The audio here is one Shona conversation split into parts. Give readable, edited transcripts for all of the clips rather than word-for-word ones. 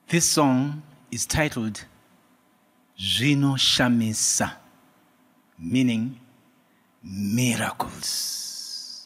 This song is titled Zvinoshamisa, meaning miracles.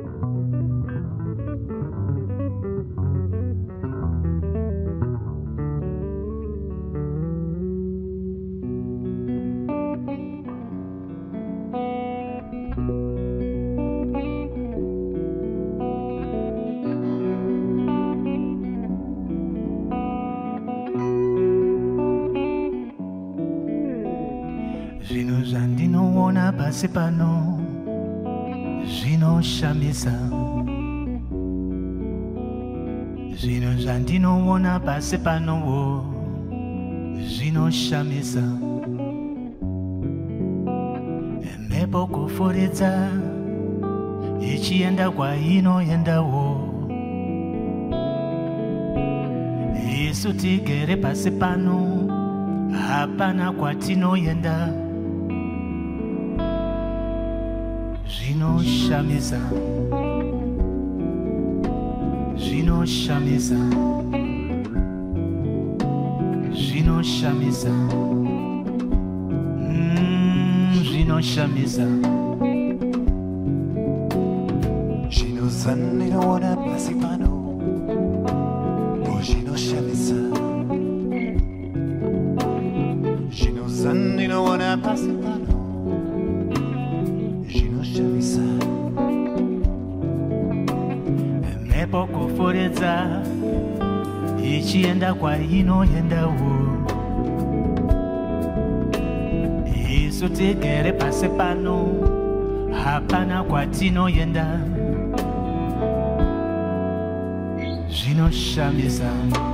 Zvino zvandinoona pasi pano zvinoshamisa. Zvino zvandinoona pasi pano zvinoshamisa. Mhepo kufuridza ichienda kwainoendawo. Isu tigere pasi pano hapana kwatinoenda. Zvinoshamisa, zvinoshamisa, zvinoshamisa, zvinoshamisa. Zvinozandinoona pasi pano zvinoshamisa. Zvinozandinoona pasi pano zvinoshamisa. Mhepo kufuridza ichienda kwainoendawo. Isu tigere pasi pano hapana kwatinoenda. Zvinoshamisa,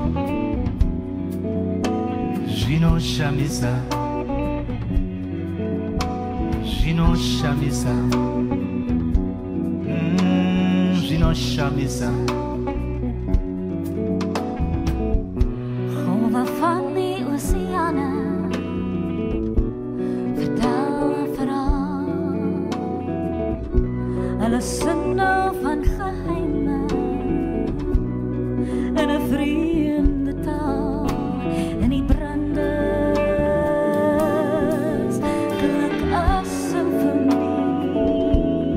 zvinoshamisa, zvinoshamisa, zvinoshamisa. Golven van die oceanen, vertel en verhaal. Hulle sing nou van geheime in 'n vreemde taal. En die brandes klink as simfonie,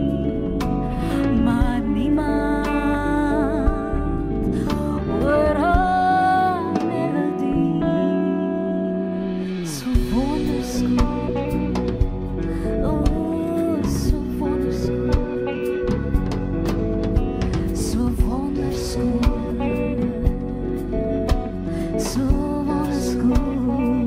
maar niemand hoor haar melodie. So wonderskoon, oh, so wonderskoon, so wonderskoon, so wonderskoon.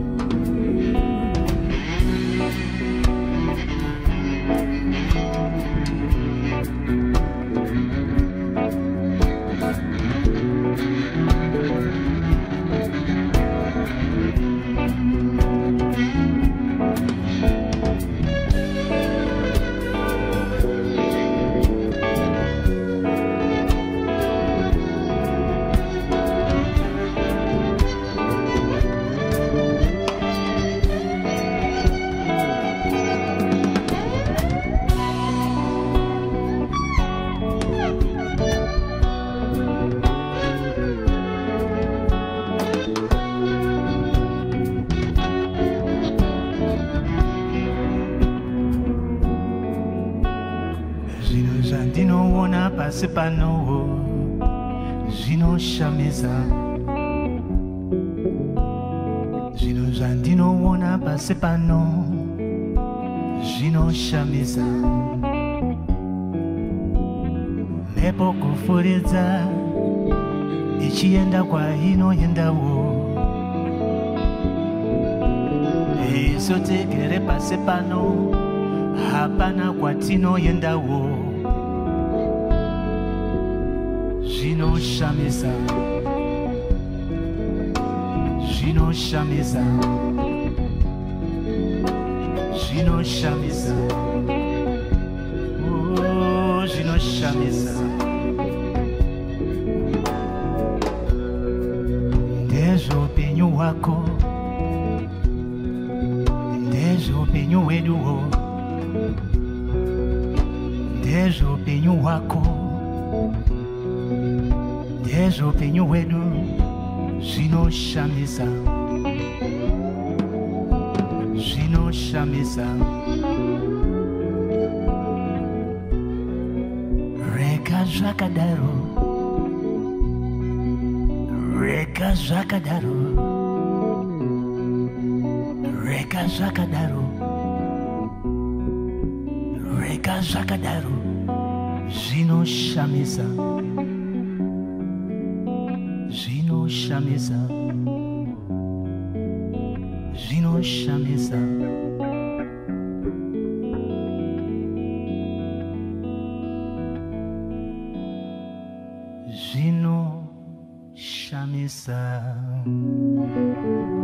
Zvino zvandinoona pasi pano zvinoshamisa. Zvino zvandinoona pasi pano zvinoshamisa. Mhepo kufuridza ichienda kwainoendawo. Isu tigere pasi pano hapana kwatinoendawo. Zvinoshamisa, zvinoshamisa, zvinoshamisa, oh, zvinoshamisa. Ndezvoupenyu hwako, ndezvoupenyu hweduwo, ndezvoupenyu hwako, ndezvoupenyu hwedu. Zvinoshamisa, zvinoshamisa. Rega zvakadaro, rega zvakadaro, rega zvakadaro, rega zvakadaro. Zvinoshamisa, zvinoshamisa, zvinoshamisa. Zvinoshamisa.